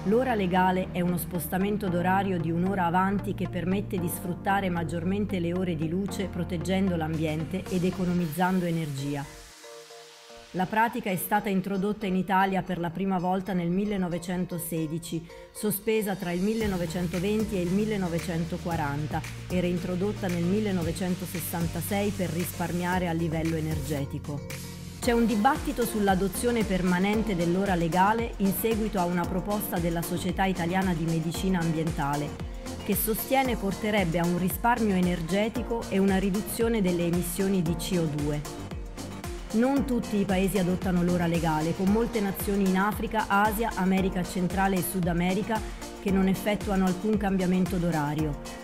L'ora legale è uno spostamento d'orario di un'ora avanti che permette di sfruttare maggiormente le ore di luce proteggendo l'ambiente ed economizzando energia. La pratica è stata introdotta in Italia per la prima volta nel 1916, sospesa tra il 1920 e il 1940 e reintrodotta nel 1966 per risparmiare a livello energetico. C'è un dibattito sull'adozione permanente dell'ora legale in seguito a una proposta della Società Italiana di Medicina Ambientale, che sostiene porterebbe a un risparmio energetico e una riduzione delle emissioni di CO2. Non tutti i paesi adottano l'ora legale, con molte nazioni in Africa, Asia, America centrale e Sud America che non effettuano alcun cambiamento d'orario.